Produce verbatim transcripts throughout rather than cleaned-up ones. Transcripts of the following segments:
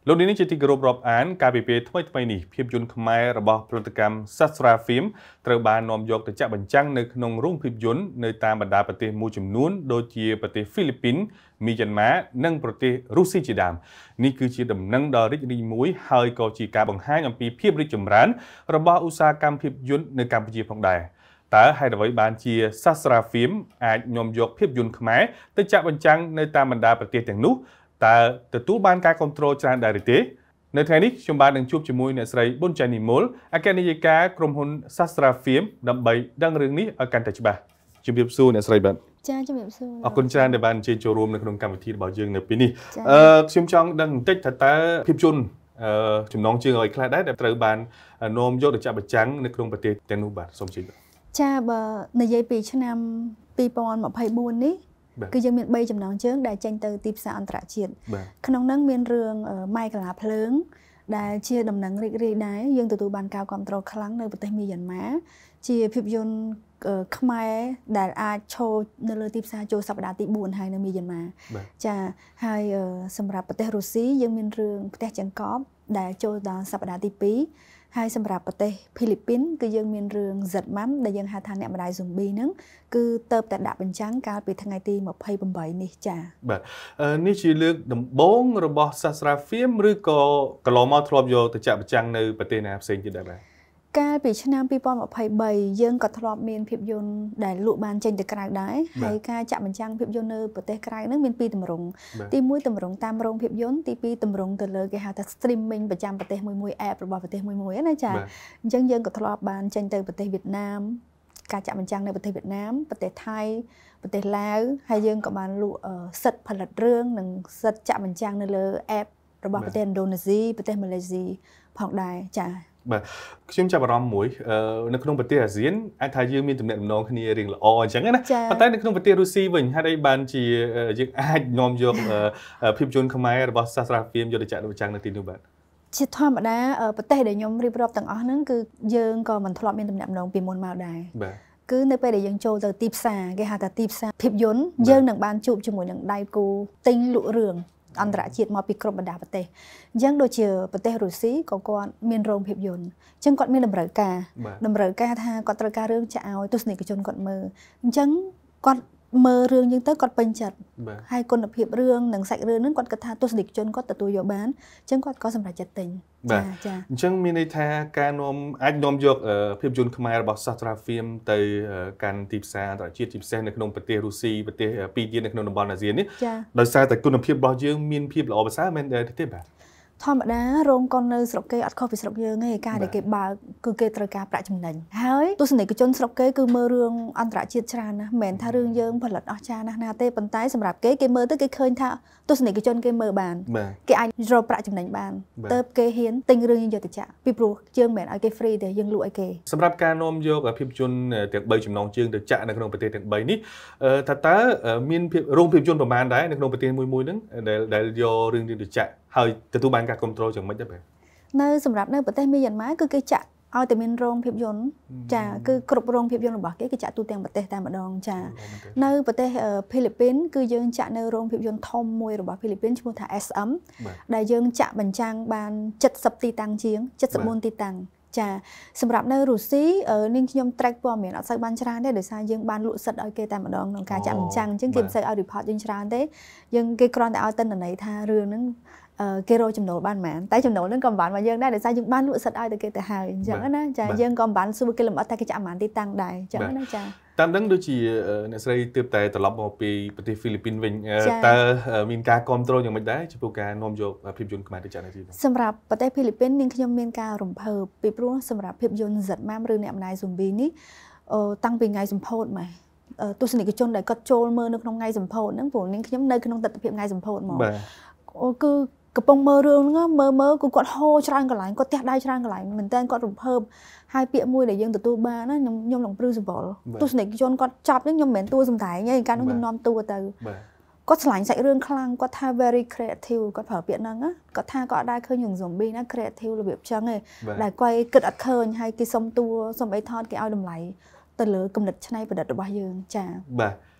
លោកនេះជាទីគោរពរាប់អានការពិភាក្សាថ្មីថ្មីនេះភាពយន្តខ្មែររបស់ផលិតកម្ម Sastra Film ត្រូវបាននាំយកទៅចាក់បញ្ចាំងនៅក្នុងរោងភាពយន្តនៅតាមបណ្ដាប្រទេសមួយចំនួនដូចជាប្រទេសហ្វីលីពីន មីយ៉ាន់ម៉ានិងប្រទេសរុស្ស៊ីជាដើមនេះគឺជាដំណឹងដ៏រីករាយមួយហើយក៏ជាការបង្ហាញអំពីភាពរីកចម្រើនរបស់ឧស្សាហកម្មភាពយន្តនៅកម្ពុជាផងដែរតើហេតុអ្វីបានជា Sastra Film អាចនាំយកភាពយន្តខ្មែរទៅចាក់បញ្ចាំងនៅតាមបណ្ដាប្រទេសទាំងនោះតើទទួលបានការគ្រប់គ្រងច្រើនដែរឬទេនៅថ្ងៃនេះខ្ញុំបាននឹងជួបជាមួយអ្នកស្រីប៊ុនចៃនីមុលអគ្គនាយិកាក្រុមហ៊ុន Sastra Film ដើម្បីដឹងរឿងនេះឲ្យកាន់តែច្បាស់ជំរាបសួរអ្នកស្រីបាទចាជំរាបសួរអរគុណច្រើនដែលបានអញ្ជើញចូលរួមនៅក្នុងកម្មវិធីរបស់យើងនៅពេលនេះអឺខ្ញុំចង់ដឹងបន្តិចថាតើភាពយន្តអឺចំណងជើងឲ្យខ្លះដែរដែលត្រូវបាននាំយកទៅចាក់បញ្ចាំងនៅក្នុងប្រទេសទាំងនោះបាទសូមជម្រាបចាបើនិយាយពីឆ្នាំពីរពាន់ម្ភៃបួននេះគឺយើងមានបីចំណងជើងដែលចេញទៅទីផ្សារអន្តរជាតិក្នុងនោះមានរឿងម៉ែកាឡាភ្លើងដែលជាដំណឹងរីករាយដែរយើងទទួលបានការគ្រប់គ្រងខ្លាំងនៅប្រទេសមីយ៉ាន់ម៉ាជាភាពយន្តខ្មែរដែលអាចឈរនៅលើទីផ្សារចូលសប្តាហ៍ទីបួនហើយនៅមីយ៉ាន់ម៉ាចាហើយសម្រាប់ប្រទេសរុស្ស៊ីយើងមានរឿងផ្ទះចង្កប់ដែលចូលដល់សប្តាហ៍ទីពីរហើយសម្រាប់ប្រទេសហ្វីលីពីនគឺយើងមានរឿង Z-Mam ដែលយើងហៅថាអ្នកម្ដាយ zombie ហ្នឹងគឺទៅតែដាក់បញ្ចាំងកាលពីថ្ងៃទីម្ភៃប្រាំបីនេះចា៎បាទនេះជាលើកដំបូងរបស់ Sastra Film ឬក៏កន្លងមកធ្លាប់យកទៅចាក់បញ្ចាំងនៅប្រទេសណាផ្សេងទៀតដែរបាទកាលពីឆ្នាំពីរពាន់ម្ភៃបីយើងក៏ធ្លាប់មានភាពយន្តដែលលក់បានចេញទៅក្រៅដែរហើយការចាក់បញ្ចាំងភាពយន្តនៅប្រទេសក្រៅហ្នឹងមានពីរទម្រង់ទីមួយទម្រង់តាមរោងភាពយន្តទីពីរទម្រង់ទៅលើគេហៅថា streaming ប្រចាំប្រទេសមួយមួយ app របស់ប្រទេសមួយមួយណាចាអញ្ចឹងយើងក៏ធ្លាប់បានចេញទៅប្រទេសវៀតណាមការចាក់បញ្ចាំងនៅប្រទេសវៀតណាមប្រទេសថៃប្រទេសឡាវហើយយើងក៏បានលក់សិទ្ធិផលិតរឿងនិងសិទ្ធិចាក់បញ្ចាំងនៅលើ app របស់ប្រទេសឥណ្ឌូនេស៊ីប្រទេសម៉ាឡេស៊ីផងដែរចាបាទខ្ញុំចាប់អារម្មណ៍មួយនៅក្នុងប្រទេសអាស៊ានអាចថាយើងមានទំនាក់ទំនងគ្នារៀងល្អអញ្ចឹងណាប៉ុន្តែនៅក្នុងប្រទេសរុស្ស៊ីវិញហេតុអីបានជាយើងអាចនាំយកភាពយន្តខ្មែររបស់ Sastra Film យកទៅចាក់បញ្ចាំងនៅទីនោះបាទជាធម្មតាប្រទេសដែលខ្ញុំរៀបរាប់ទាំងអស់ហ្នឹងគឺយើងក៏មិនធ្លាប់មានទំនាក់ទំនងពីមុនមកដែរបាទគឺនៅពេលដែលយើងចូលទៅទីផ្សារគេហៅថាទីផ្សារភាពយន្តយើងនឹងបានជួបជាមួយនឹងដៃគូទិញលក់រឿងអន្តរជាតិមកពីគ្រប់បណ្ដាប្រទេសអញ្ចឹងដូចជាប្រទេសរុស្ស៊ីក៏គាត់មានរោងភាពយន្តអញ្ចឹងគាត់មានតម្រូវការតម្រូវការថាគាត់ត្រូវការរឿងចាក់ឲ្យទស្សនិកជនគាត់មើលអញ្ចឹងគាត់មើលរឿងយើងទៅគាត់ពេញចិត្តហើយគុណភាពរឿងនិងសាច់រឿងហ្នឹងគាត់គិតថាទស្សនិកជនគាត់ទទួលយកបានអញ្ចឹងគាត់ក៏សម្រេចចិត្តទិញចាចាអញ្ចឹងមានន័យថាការនាំអាចនាំយកភាពយន្តខ្មែររបស់ Sastra Film ទៅកាន់ទីផ្សារអន្តរជាតិជាពិសេសនៅក្នុងប្រទេសរុស្ស៊ីប្រទេសពីរទៀតនៅក្នុងតំបន់អាស៊ាននេះដោយសារតែគុណភាពរបស់យើងមានភាពល្អប្រសើរមែនទេបាទធម្មតារោងកុននៅស្រុកគេអត់ខុសពីស្រុកយើងទេការដែលគេបើកគឺគេត្រូវការប្រាក់ចំណេញហើយទស្សនិកជនស្រុកគេគឺមើលរឿងអន្តរជាតិច្រើនណាស់មិនមែនថារឿងយើងផលិតអស្ចារ្យណាស់ណាទេប៉ុន្តែសម្រាប់គេគេមើលទៅគេឃើញថាទស្សនិកជនគេមើលបានគេអាចរកប្រាក់ចំណេញបានទៅគេហ៊ានទិញរឿងយើងយកទៅចាក់ពីព្រោះយើងមិនមែនឲ្យគេ free ទេយើងលក់ឲ្យគេសម្រាប់ការនាំយកភាពយន្តទាំងបីចំណងជើងទៅចាក់នៅក្នុងប្រទេសទាំងបីនេះថាតើមានភាពរោងភាពយន្តប្រមាណដែរនៅក្នុងប្រទេសមួយមួយហ្នឹងដែលដែលយករឿងនេះទៅចាក់ហើយទទួលបានការគ្រប់គ្រងយ៉ាងម៉េចដែរបាទនៅសម្រាប់នៅប្រទេសមីយ៉ាន់ម៉ាគឺគេចាក់ឲ្យតែមានរោងភាពយន្តចាគឺគ្រប់រោងភាពយន្តរបស់គេគេចាក់ទូទាំងប្រទេសតែម្ដងចានៅប្រទេសហ្វីលីពីនគឺយើងចាក់នៅរោងភាពយន្តធំមួយរបស់ហ្វីលីពីនឈ្មោះថា S M ដែលយើងចាក់បញ្ចាំងបានเจ็ดสิบទីតាំងជាងเจ็ดสิบสี่ទីតាំងចាសម្រាប់នៅរុស្ស៊ីនាងខ្ញុំ track ព័ត៌មានអត់សូវបានច្រើនទេដោយសារយើងបានលក់សិទ្ធឲ្យគេតែម្ដងក្នុងការចាក់បញ្ចាំងអញ្ចឹងគេមិនសូវឲ្យ report យើងច្រើនទេយើងគេគ្រាន់តែឲ្យទិន្នន័យថារឿងហ្នឹងគេរកចំណូលបានប៉ុន្មានតែចំណូលហ្នឹងក៏មិនបានមកយើងដែរដោយសារយើងបានលក់សិទ្ធឲ្យទៅគេទៅហើយអញ្ចឹងណាចាយើងក៏មិនបានសួរគេលម្អិតថាគេចាក់ប៉ុន្មានទីតាំងដែរអញ្ចឹងណាចាតាមដឹងដូចជាអ្នកស្រីទើបតែត្រឡប់មកពីប្រទេសហ្វីលីពីនវិញតើមានការគ្រប់គ្រងយ៉ាងម៉េចដែរចំពោះការនាំយកភាពយន្តខ្មែរទៅចាក់នៅទីនោះសម្រាប់ប្រទេសហ្វីលីពីននាងខ្ញុំមានការរំភើបពីព្រោះសម្រាប់ភាពយន្ត Z-Mam ឬអ្នកម្ដាយ zombie នេះតាំងពីថ្ងៃសម្ពោធមកទស្សនិកជនដែលគាត់ចូលមើលនៅក្នុងថ្ងៃសម្ពោធហ្នឹងព្រោះនាងខ្ញុំនៅក្នុងទស្សនវិជ្ជាថ្ងៃសម្ពោធមកគឺកំពុងមើលរឿងហ្នឹងមើលមើលគឺគាត់ហូរច្រើនកន្លែងគាត់ទះដៃច្រើនកន្លែងមែនតើគាត់រំភើបហើយពាក្យមួយដែលយើងទទួលបានណាខ្ញុំខ្ញុំនឹងព្រឺសវលទស្សនិកជនគាត់ចាប់ហ្នឹងខ្ញុំមិនមែនតួសម្ដែងទេកាលនោះខ្ញុំនាំតួទៅគាត់ឆ្លាញ់សាច់រឿងខ្លាំងគាត់ថា very creative គាត់ប្រើពាក្យហ្នឹងណាគាត់ថាគាត់អត់ដែរឃើញរឿង zombie ណា creative របៀបចឹងទេដែលគាត់គិតអត់ឃើញហើយគេសុំតួសុំអីថតគេឲ្យតម្លៃទៅលើគំនិតច្នៃប្រឌិតរបស់យើងចា៎បាទអ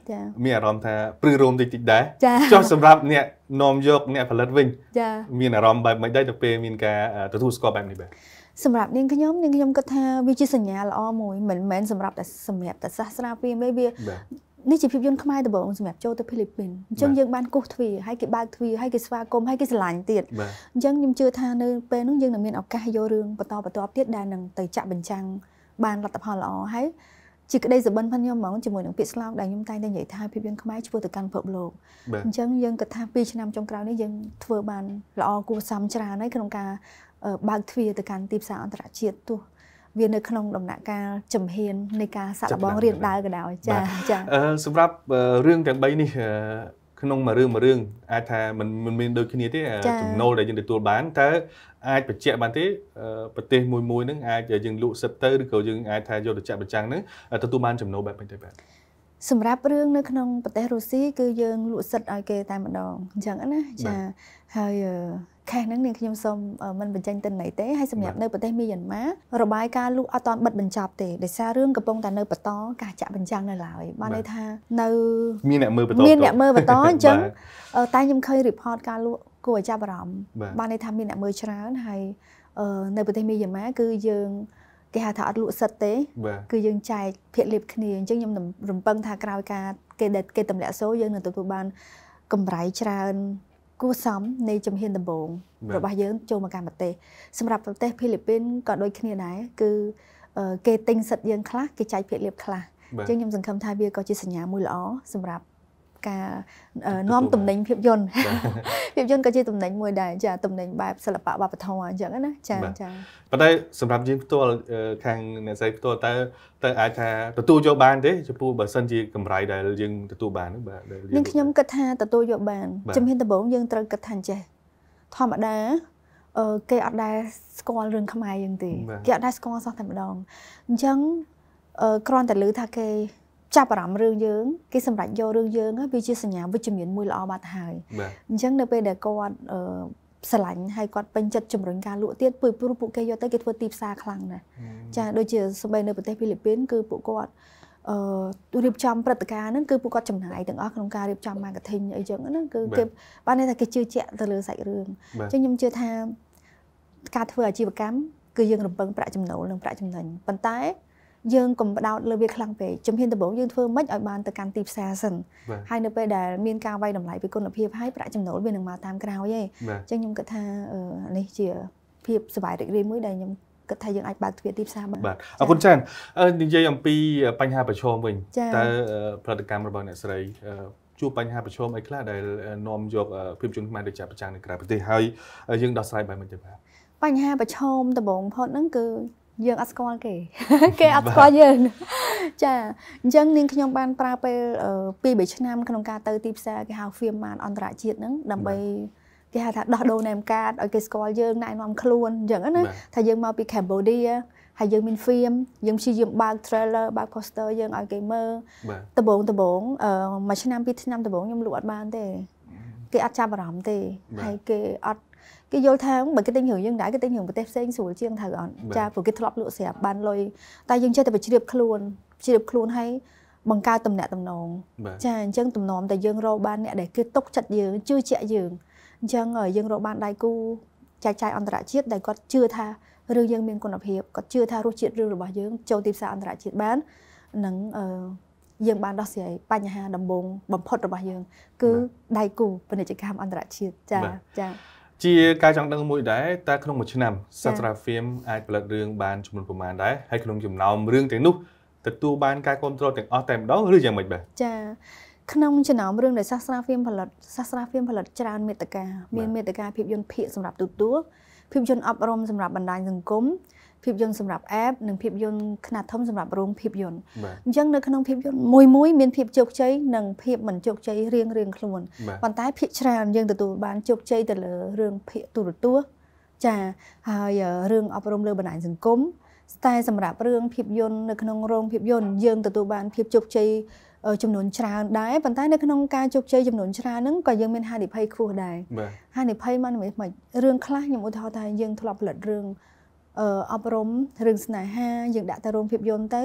មានអារម្មណ៍ថាព្រឺរោមតិចតិចដែរចុះសម្រាប់អ្នកនាំយកអ្នកផលិតវិញមានអារម្មណ៍បែបមិនដែរទៅពេលមានការទទួលស្គាល់បែបនេះបាទសម្រាប់នាងខ្ញុំនាងខ្ញុំគិតថាវាជាសញ្ញាល្អមួយមិនមែនសម្រាប់តែសម្រាប់តែសាស្ត្រាហ្វៀមទេវានេះជាភាពយន្តខ្មែរដំបូងសម្រាប់ចូលទៅហ្វីលីពីនអញ្ចឹងយើងបានគូសទ្វារហើយគេបើកទ្វារហើយគេស្វាគមន៍ហើយគេស្រឡាញ់ទៀតអញ្ចឹងខ្ញុំជឿថានៅពេលនោះយើងនឹងមានឱកាសយករឿងបន្តបន្តទៀតដែលនឹងទៅចាក់បញ្ចាំងបានលទ្ធផលល្អហើយជាក្តីសុបិនផងខ្ញុំហ្មងជាមួយនឹងពាក្យស្លោកដែលខ្ញុំតែងតែនិយាយថាភាពយន្តខ្មែរឆ្ពោះទៅកាន់ពិភពលោកអញ្ចឹងយើងគិតថាពីរឆ្នាំចុងក្រោយនេះយើងធ្វើបានល្អគួរសមច្រើនហើយក្នុងការបើកទ្វារទៅកាន់ទីផ្សារអន្តរជាតិទោះវានៅក្នុងដំណាក់កាលចំហៀននៃការសាក់លបងរៀនដើរក៏ដោយចាចាសម្រាប់រឿងទាំង3នេះក្នុងមួយរឿងមួយរឿងអាចថាมันមិនមានដូចគ្នាទេចំណូលដែលយើងទទួលបានតើអាចបញ្ជាក់បានទេប្រទេសមួយមួយហ្នឹងអាចយើងលក់សិតទៅឬក៏យើងអាចថាយកទៅចាក់បញ្ចាំងហ្នឹងទទួលបានចំណូលបែបមិនទេបាទសម្រាប់រឿងនៅក្នុងប្រទេសរុស្ស៊ីគឺយើងលក់សិតឲ្យគេតែម្ដងអញ្ចឹងណាចាហើយខេសហ្នឹងនាងខ្ញុំសូមមិនបញ្ចេញទិន្នន័យទេហើយសម្រាប់នៅប្រទេសមីយ៉ាន់ម៉ារបាយការណ៍លក់អត់ទាន់បិទបញ្ចប់ទេដោយសាររឿងកំពុងតែនៅបន្តការចាក់បញ្ចាំងនៅឡើយបានន័យថានៅមានអ្នកមើលបន្តមានអ្នកមើលបន្តអញ្ចឹងតែខ្ញុំឃើញ report ការលក់គួរឲ្យចាប់អារម្មណ៍បានន័យថាមានអ្នកមើលច្រើនហើយនៅប្រទេសមីយ៉ាន់ម៉ាគឺយើងគេហៅថាអត់លក់សិតទេគឺយើងចែកភាគលាភគ្នាអញ្ចឹងខ្ញុំរំពឹងថាក្រោយការគេគេទម្លាក់សូរយើងនឹងទទួលបានកម្រៃច្រើនគួរសមនៃជំហានដំបូងរបស់យើងចូលមកកាន់ប្រទេសសម្រាប់ប្រទេសហ្វីលីពីនក៏ដូចគ្នាដែរគឺគេទិញសិទ្ធិយើងខ្លះគេចែកភាគលាភខ្លះអញ្ចឹងខ្ញុំសង្ឃឹមថាវាក៏ជាសញ្ញាមួយល្អសម្រាប់ការនាំតំណែងភាពយន្តភាពយន្តក៏ជាតំណែងមួយដែរចាតំណែងបែបសិល្បៈវប្បធម៌អញ្ចឹងណាចាចាប៉ុន្តែសម្រាប់យើងផ្ទាល់ខាងអ្នកស្រីផ្ទាល់តើតើអាចថាទទួលយកបានទេចំពោះបើសិនជាកម្រៃដែលយើងទទួលបានបាទនឹងខ្ញុំគិតថាទទួលយកបានជំហានដំបូងយើងត្រូវគិតថាចេះធម្មតាអឺគេអត់ដែលស្គាល់រឿងខ្មែរយើងទេគេអត់ដែលស្គាល់សោះតែម្ដងអញ្ចឹងអឺគ្រាន់តែឮថាគេចាប់អារម្មណ៍រឿងយើងគេសម្រេចយករឿងយើងវាជាសញ្ញាវិជ្ជមានមួយល្អបាត់ហើយអញ្ចឹងនៅពេលដែលគាត់អឺស្រឡាញ់ហើយគាត់ពេញចិត្តជំរុញការលក់ទៀតព្រោះពួកគេយកទៅគេធ្វើទីផ្សារខ្លាំងណាស់ចាដូចជាសម្បីនៅប្រទេសហ្វីលីពីនគឺពួកគាត់អឺរៀបចំព្រឹត្តិការណ៍ហ្នឹងគឺពួកគាត់ចំណាយទាំងអស់ក្នុងការរៀបចំ marketing អីចឹងណាគឺគេបានន័យថាគេជឿជាក់ទៅលើសាច់រឿងអញ្ចឹងខ្ញុំជឿថាការធ្វើអាជីវកម្មគឺយើងរំពឹងប្រាក់ចំណូលនិងប្រាក់ចំណេញប៉ុន្តែយើងកុំបដោតលើវាខ្លាំងពេកជំហានដំបូងយើងធ្វើមិនឲ្យបានទៅកាន់ទីផ្សារសិនហើយនៅពេលដែលមានការវាយតម្លៃពីគុណភាពហើយប្រាក់ចំណូលវានឹងមកតាមក្រោយឯងអញ្ចឹងខ្ញុំគិតថានេះជាភាពសប្បាយរីករាយមួយដែលខ្ញុំគិតថាយើងអាចបើកទ្វារទីផ្សារបានបាទអរគុណច្រើននិយាយអំពីបញ្ហាប្រឈមវិញតើផលិតកម្មរបស់អ្នកស្រីជួបបញ្ហាប្រឈមអីខ្លះដែលនាំយកភាពយន្តខ្មែរទៅចាក់បញ្ចាំងនៅក្រៅប្រទេសហើយយើងដោះស្រាយបែបម៉េចទៅបាទបញ្ហាប្រឈមដំបូងបំផុតហ្នឹងគឺយើងអត់ស្គាល់គេគេអត់ស្គាល់យើងចាអញ្ចឹងនាងខ្ញុំបានប្រើពេលពីរបីឆ្នាំក្នុងការទៅទីផ្សារគេហៅ film បានអន្តរជាតិហ្នឹងដើម្បីគេហៅថាដោះដូរ name card ឲ្យគេស្គាល់យើងណែនាំខ្លួនអញ្ចឹងណាថាយើងមកពី Cambodia ហើយយើងមាន film យើងព្យាយាមបើក trailer បើក poster យើងឲ្យគេមើលដំបូងដំបូងមួយឆ្នាំពីរឆ្នាំដំបូងខ្ញុំលក់អត់បានទេគេអត់ចាប់អារម្មណ៍ទេហើយគេអត់គេយល់ថាបើគេទិញរឿងយើងដែរគេទិញរឿងប្រទេសផ្សេងស្រួលជាងត្រូវអត់ចាព្រោះគេធ្លាប់លក់ស្រាប់បានលុយតែយើងចេះតែបញ្ជ្រាបខ្លួនជ្រាបខ្លួនឲ្យបង្កើតតំណែងតំណងចាអញ្ចឹងតំណមតែយើងរកបានអ្នកដែលគេទុកចិត្តយើងជឿជាក់យើងអញ្ចឹងយើងរកបានដៃគូចែកចាយអន្តរជាតិដែលគាត់ជឿថារឿងយើងមានគុណភាពគាត់ជឿថារសជាតិរឿងរបស់យើងចូលទីផ្សារអន្តរជាតិបាននឹងយើងបានដោះស្រាយបញ្ហាដំបូងបំផុតរបស់យើងគឺដៃគូពាណិជ្ជកម្មអន្តរជាតិចាចាជាការចង់ដឹងមួយដែរតើក្នុងមួយឆ្នាំសាស្ត្រាហ្វៀមអាចផលិតរឿងបានចំនួនប្រមាណដែរហើយក្នុងចំណោមរឿងទាំងនោះទទួលបានការគ្រប់គ្រងទាំងអស់តែម្ដងឬយ៉ាងម៉េចបាទចាក្នុងចំណោមរឿងដែលសាស្ត្រាហ្វៀមផលិតសាស្ត្រាហ្វៀមផលិតច្រើនមេត្តាមានមេត្តាភាពយន្តភាគសម្រាប់ទូទួលភាពយន្តអប់រំសម្រាប់បណ្ដាញសង្គមភាពយន្តសម្រាប់ app និងភាពយន្តខ្នាតធំសម្រាប់រោងភាពយន្តអញ្ចឹងនៅក្នុងភាពយន្តមួយមួយមានភាពជោគជ័យនិងភាពមិនជោគជ័យរៀងរៀងខ្លួនប៉ុន្តែភាគច្រើនយើងទទួលបានជោគជ័យទៅលើរឿងភាគទូរទស្សន៍ចាហើយរឿងអប់រំលើបណ្ដាញសង្គមតែសម្រាប់រឿងភាពយន្តនៅក្នុងរោងភាពយន្តយើងទទួលបានភាពជោគជ័យចំនួនច្រើនដែរប៉ុន្តែនៅក្នុងការជោគជ័យចំនួនច្រើនហ្នឹងក៏យើងមានហានិភ័យខ្ពស់ដែរហានិភ័យមកមិនរឿងខ្លះខ្ញុំឧទាហរណ៍ថាយើងធ្លាប់ផលិតរឿងអឺអប់រំរឿងស្នេហាយើងដាក់ទៅរោងភាពយន្តទៅ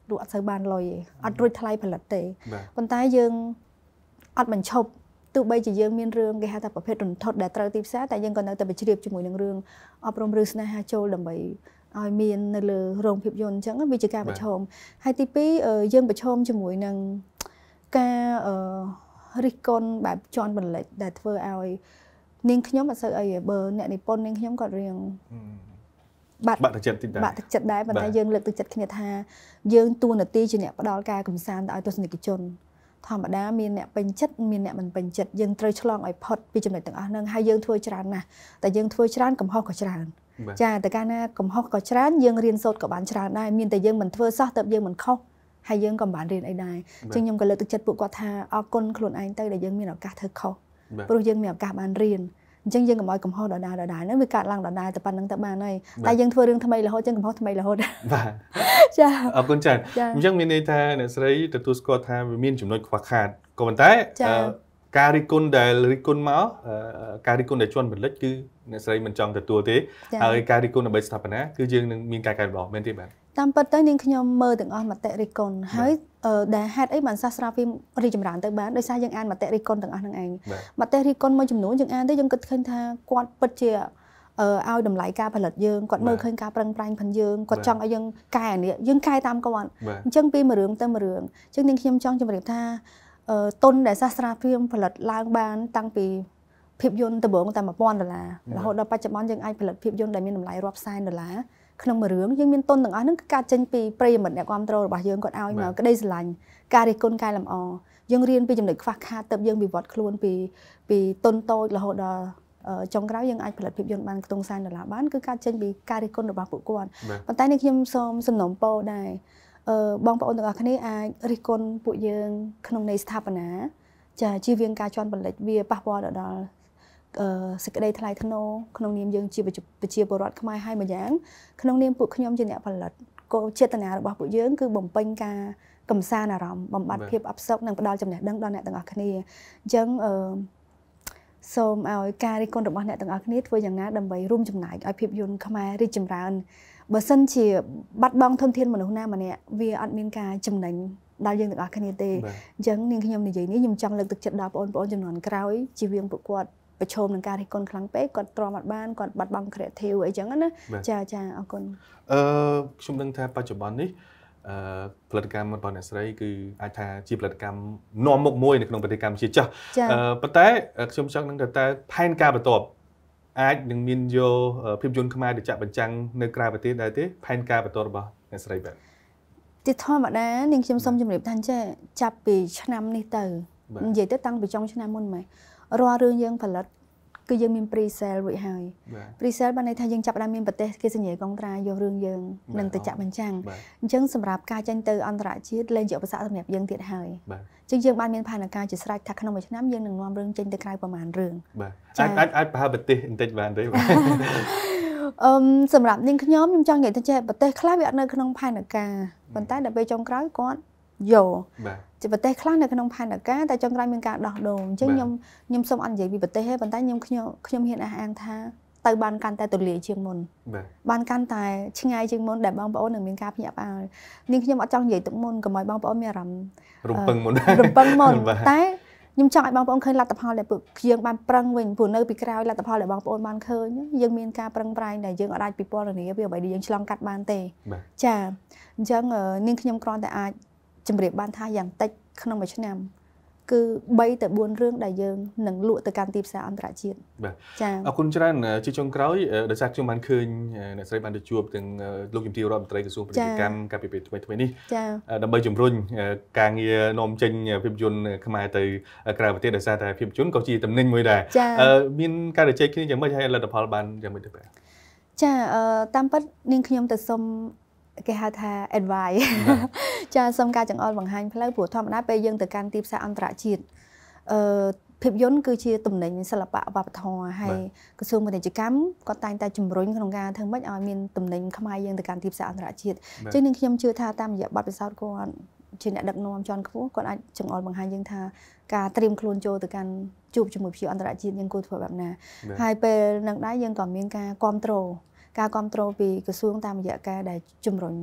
លក់អត់សូវបានលុយអត់រួចថ្លៃផលិតទេប៉ុន្តែយើងអត់បញ្ឈប់ទោះបីជាយើងមានរឿងគេហៅថាប្រភេទរន្ធត់ដែលត្រូវទីផ្សារតែយើងក៏នៅតែបញ្ជ្រាបជាមួយនឹងរឿងអប់រំឬស្នេហាចូលដើម្បីឲ្យមាននៅលើរោងភាពយន្តអញ្ចឹងវាជាការប្រឈមហើយទីពីរយើងប្រឈមជាមួយនឹងការរិះគន់បែបជន់បន្លិចដែលធ្វើឲ្យនាងខ្ញុំអត់សូវអីបើអ្នកនិពន្ធនាងខ្ញុំគាត់រៀងបាក់បាក់ទឹកចិត្តតិចដែរបាក់ទឹកចិត្តដែរប៉ុន្តែយើងលើកទឹកចិត្តគ្នាថាយើងតួនាទីជាអ្នកផ្ដល់ការកំសាន្តដល់ទស្សនិកជនធម្មតាមានអ្នកពេញចិត្តមានអ្នកមិនពេញចិត្តយើងត្រូវឆ្លងឲ្យផុតពីចំណុចទាំងអស់ហ្នឹងហើយយើងធ្វើច្រើនណាស់តែយើងធ្វើច្រើនកំហុសក៏ច្រើនចាតែកាលណាកំហុសក៏ច្រើនយើងរៀនសូត្រក៏បានច្រើនដែរមានតែយើងមិនធ្វើសោះតែយើងមិនខុសហើយយើងក៏បានរៀនអីដែរអញ្ចឹងខ្ញុំក៏លើកទឹកចិត្តពួកគាត់ថាអរគុណខ្លួនឯងទៅដែលយើងមានឱកាសធ្វើខុសព្រោះយើងមានឱកាសបានរៀនអញ្ចឹងយើងកុំឲ្យកំហុសដដែលដដែលហ្នឹងវាកាត់ឡើងដដែលតែប៉ុណ្្នឹងទៅបានហើយតែយើងធ្វើរឿងថ្មីរហូតចឹងកំហុសថ្មីរហូតបាទចាអរគុណច្រើនអញ្ចឹងមានន័យថាអ្នកស្រីទទួលស្គាល់ថាវាមានចំណុចខ្វះខាតក៏ប៉ុន្តែការរិះគន់ដែលរិះគន់មកការរិះគន់ដែលជន់បន្លិចគឺអ្នកស្រីមិនចង់ទទួលទេហើយការរិះគន់ដើម្បីស្ថាបនាគឺយើងនឹងមានការកែប្រែមែនទេបាទតាមពិតទៅនាងខ្ញុំមើលទាំងអស់មតិរិះគន់ហើយដែលហេតុអីបានសាស្ត្រាហ្វីមរីចម្រើនទៅបានដោយសារយើងអានមតិរិះគន់ទាំងអស់ហ្នឹងឯងមតិរិះគន់មួយចំនួនយើងអានទៅយើងគិតឃើញថាគាត់ពិតជាឲ្យតម្លៃការផលិតយើងគាត់មើលឃើញការប្រឹងប្រែងផងយើងគាត់ចង់ឲ្យយើងកែអានេះយើងកែតាមគាត់អញ្ចឹងពីមួយរឿងទៅមួយរឿងអញ្ចឹងនាងខ្ញុំចង់ជម្រាបថាទុនដែលសាស្ត្រាហ្វីមផលិតឡើងបានតាំងពីភាពយន្តដំបូងតែone thousandដុល្លាររហូតដល់បច្ចុប្បន្នយើងអាចផលិតភាពយន្តដែលមានតម្លៃរាប់សែនដុល្លារក្នុងមួយរឿងយើងមានទុនទាំងអស់ហ្នឹងគឺការចេញពីប្រិយមិត្តអ្នកគ្រប់គ្រងរបស់យើងគាត់ឲ្យមកក្តីស្រឡាញ់ការរិះគន់កែលម្អយើងរៀនពីចំណុចខ្វះខាតទៅយើងវិវត្តខ្លួនពីពីទុនតូចរហូតដល់ចុងក្រោយយើងអាចផលិតភាពយន្តបានខ្ទង់សែនដុល្លារបានគឺការចេញពីការរិះគន់របស់ពួកគាត់ប៉ុន្តែនេះខ្ញុំសូមសំណូមពរដែរអឺបងប្អូនទាំងអស់គ្នាអាចរិះគន់ពួកយើងក្នុងន័យស្ថាបនាចាជៀសវាងការជន់បន្លិចវាប៉ះពាល់ដល់សេចក្តីថ្លៃថ្នូរក្នុងនាមយើងជាប្រជាពលរដ្ឋខ្មែរហើយម្យ៉ាងក្នុងនាមពួកខ្ញុំជាអ្នកផលិតគោលចេតនារបស់ពួកយើងគឺបំពេញការកំសាន្តអារម្មណ៍បំបត្តិភាពអផ្សុកនិងផ្ដល់ចំណេះដឹងដល់អ្នកទាំងអស់គ្នាអញ្ចឹងអឺសូមឲ្យការរិះគន់របស់អ្នកទាំងអស់គ្នាធ្វើយ៉ាងណាដើម្បីរួមចំណែកឲ្យភាពយន្តខ្មែររីកចម្រើនបើសិនជាបាត់បង់ធនធានមនុស្សណាម្នាក់វាអត់មានការចំណេញដល់យើងទាំងអស់គ្នាទេអញ្ចឹងនាងខ្ញុំនិយាយនេះខ្ញុំចង់លើកទឹកចិត្តដល់បងប្អូនចំនួនក្រោយជាវៀងពួកគាត់ប្រឈមនឹងការរិះគន់ខ្លាំងពេកគាត់ទ្រាំអត់បានគាត់បាត់បង់ creative អីចឹងណាចាចាអរគុណអឺខ្ញុំដឹងថាបច្ចុប្បន្ននេះអឺផលិតកម្មរបស់អ្នកស្រីគឺអាចថាជាផលិតកម្មនាំមុខមួយនៅក្នុងប្រទេសកម្ពុជាចាស់អឺប៉ុន្តែខ្ញុំចង់ដឹងថាផែនការបន្ទាប់អាចនឹងមានយកភាពយន្តខ្មែរទៅចាក់បញ្ចាំងនៅក្រៅប្រទេសដែរទេផែនការបន្ទាប់របស់អ្នកស្រីបាទទីធម្មតានាងខ្ញុំសូមជម្រាបថាចេះចាប់ពីឆ្នាំនេះទៅនិយាយទៅតាំងពីចុងឆ្នាំមុនមករាល់រឿងយើងផលិតគឺយើងមាន pre sale រួចហើយ pre sale បានន័យថាយើងចាប់បានមានប្រទេសគេសញ្ញាកុងត្រាយករឿងយើងនឹងទៅចាក់បញ្ចាំងអញ្ចឹងសម្រាប់ការចេញទៅអន្តរជាតិលែងជាឧបសគ្គសម្រាប់យើងទៀតហើយអញ្ចឹងយើងបានមានផែនការជាស្រេចថាក្នុងមួយឆ្នាំយើងនឹងនាំរឿងចេញទៅក្រៅប្រហែលរឿងបាទអាចអាចអាចប្រហែលប្រទេសបន្តិចបានទេអឺសម្រាប់នាងខ្ញុំខ្ញុំចង់និយាយថាចេះប្រទេសខ្លះវាអត់នៅក្នុងផែនការប៉ុន្តែដល់ពេលចុងក្រោយគាត់យកជាប្រទេសខ្លះនៅក្នុងផែនការតែចុងក្រោយមានការដោះដូរអញ្ចឹងខ្ញុំខ្ញុំសូមអត់និយាយពីប្រទេសទេប៉ុន្តែខ្ញុំខ្ញុំខ្ញុំហ៊ានអះអាងថាទៅបានកាន់តែទូលាយជាងមុនបានកាន់តែឆ្ងាយជាងមុនដែលបងប្អូននឹងមានការភ្ញាក់ផ្អើលនាងខ្ញុំអត់ចង់និយាយទឹកមុនកុំឲ្យបងប្អូនមានអារម្មណ៍រំពឹងមុនរំពឹងមុនតែខ្ញុំចង់ឲ្យបងប្អូនឃើញលទ្ធផលដែលពួកយើងបានប្រឹងវិញព្រោះនៅពីក្រោយលទ្ធផលដែលបងប្អូនបានឃើញយើងមានការប្រឹងប្រែងដែលយើងអាចពិពណ៌នាវាអ្វីដែលយើងឆ្លងកាត់បានទេចាអញ្ចឹងនាងខ្ញុំគ្រាន់តែអាចជម្រាបបានថាយ៉ាងតិចក្នុងមួយឆ្នាំគឺthreeទៅfourរឿងដែលយើងនឹងលក់ទៅកាន់ទីផ្សារអន្តរជាតិបាទចា៎អរគុណច្រើនជាចុងក្រោយដោយសារខ្ញុំបានឃើញអ្នកស្រីបានទៅជួបទាំងលោកជំទាវរដ្ឋមន្ត្រីក្រសួងពាណិជ្ជកម្មកាលពីពេលថ្មីថ្មីនេះដើម្បីជំរុញការងារនាំចេញភាពយន្តខ្មែរទៅក្រៅប្រទេសដោយសារតែភាពយន្តក៏ជាតំណែងមួយដែរមានការជជែកគ្នាយ៉ាងម៉េចហើយលទ្ធផលបានយ៉ាងម៉េចទៅបាទចាតាមពិតនាងខ្ញុំទៅសុំគេហៅថា advice ចាសូមការចង្អុលបង្ហាញផ្លូវព្រោះធម្មតាពេលយើងទៅកាន់ទីផ្សារអន្តរជាតិអឺភាពយន្តគឺជាតំណែងសិល្បៈវប្បធម៌ហើយក្រសួងពាណិជ្ជកម្មក៏តែងតែជំរុញក្នុងការធ្វើម៉េចឲ្យមានតំណែងខ្មែរយើងទៅកាន់ទីផ្សារអន្តរជាតិអញ្ចឹងនឹងខ្ញុំជឿថាតាមរយៈបទពិសោធន៍គាត់ជាអ្នកដឹកនាំជាន់ខ្ពស់គាត់អាចចង្អុលបង្ហាញយើងថាការត្រៀមខ្លួនចូលទៅកាន់ជួបជាមួយភ្ញៀវអន្តរជាតិយើងគួរធ្វើបែបណាហើយពេលនឹងដែរយើងក៏មានការគ្រប់គ្រងការគ្រប់គ្រងពីក្រសួងតាមរយៈការដែលជំរុញ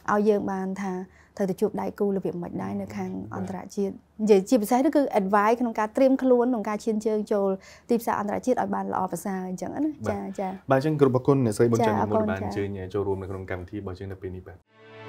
ឲ្យយើងបានថាត្រូវទៅជួបដៃគូរបៀបមិនដែរនៅខាងអន្តរជាតិនិយាយជាពិសេសគឺ advice ក្នុងការត្រៀមខ្លួនក្នុងការឈានជើងចូលទីផ្សារអន្តរជាតិឲ្យបានល្អប្រសើរអញ្ចឹងណាចាចាបាទអញ្ចឹងគ្រប់អគុណអ្នកស្រីបុនច័ន្ទមួយបានជើញចូលរួមនៅក្នុងកម្មវិធីរបស់យើងនៅពេលនេះបាទ